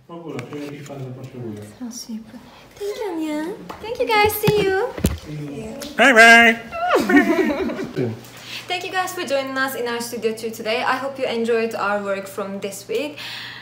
Thank you, Anya. Thank you, guys. See you. Bye bye. Thank you guys for joining us in our studio tour today. I hope you enjoyed our work from this week.